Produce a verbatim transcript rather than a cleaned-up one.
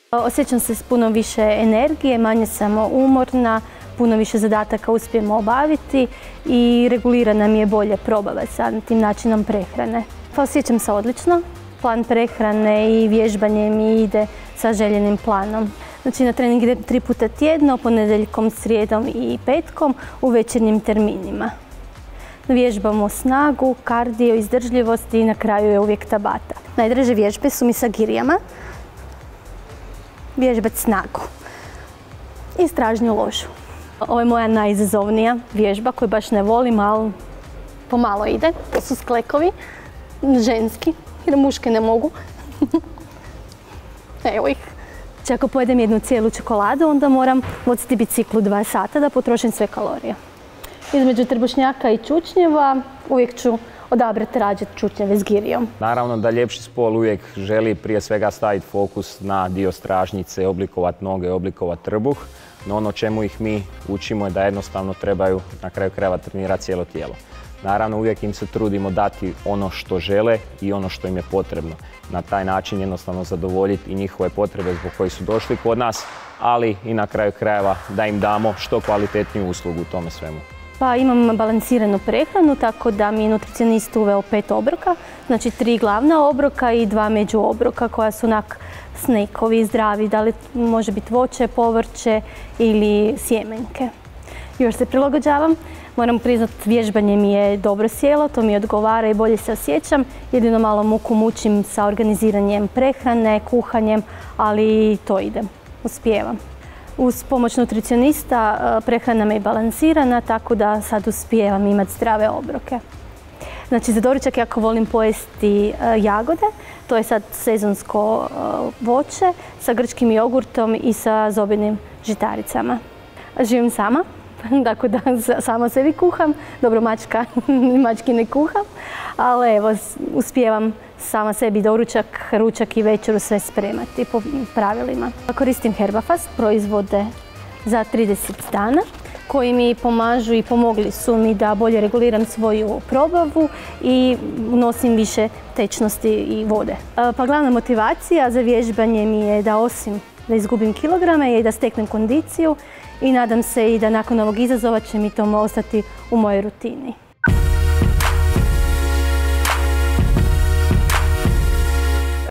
Osjećam se s puno više energije, manje sam umorna, puno više zadataka uspijemo obaviti i regulirana mi je bolje probava sa tim načinom prehrane. Pa osjećam se odlično. Plan prehrane i vježbanje mi ide sa željenim planom. Znači na trening idem tri puta tjedno, ponedjeljkom, srijedom i petkom u večernjim terminima. Vježbamo snagu, kardio, izdržljivost i na kraju je uvijek tabata. Najdraže vježbe su mi sa girijama. Vježbat snagu i stražnju ložu. Ovo je moja najizazovnija vježba koju baš ne volim, ali pomalo ide. To su sklekovi, ženski, jer muške ne mogu. Evo ih. Znači, ako pojedem jednu cijelu čokoladu, onda moram voziti biciklu dva sata da potrošim sve kalorije. Između trbušnjaka i čučnjeva uvijek ću odabrati rađe čučnjeve s girijom. Naravno da ljepši spol uvijek želi prije svega staviti fokus na dio stražnjice, oblikovati noge, oblikovati trbuh. No ono čemu ih mi učimo je da jednostavno trebaju na kraju krajeva trenirati cijelo tijelo. Naravno uvijek im se trudimo dati ono što žele i ono što im je potrebno. Na taj način jednostavno zadovoljiti i njihove potrebe zbog kojih su došli kod nas, ali i na kraju krajeva da im damo što kvalitetniju uslugu u tome svemu. Pa imam balansiranu prehranu, tako da mi je nutricionist uveo pet obroka, znači tri glavna obroka i dva među obroka koja su onak snakeovi, zdravi, da li može biti voće, povrće ili sjemenke. Još se prilagođavam, moram priznati vježbanje mi je dobro sjelo, to mi odgovara i bolje se osjećam, jedino malo muku mučim sa organiziranjem prehrane, kuhanjem, ali to idem, uspijevam. Uz pomoć nutricionista prehrana me je balansirana, tako da sad uspijevam imati zdrave obroke. Znači za doručak jako volim pojesti jagode, to je sad sezonsko voće sa grčkim jogurtom i sa zobinim žitaricama. Živim sama, tako da sama sebi kuham, dobro mačka, mački ne kuham, ali evo uspijevam sama sebi doručak, ručak i večeru sve spremati po pravilima. Koristim Herbafast, proizvode za trideset dana koji mi pomažu i pomogli su mi da bolje reguliram svoju probavu i unosim više tečnosti i vode. Pa glavna motivacija za vježbanje mi je da osim da izgubim kilograme je i da steknem kondiciju i nadam se i da nakon ovog izazova će mi to ostati u mojoj rutini.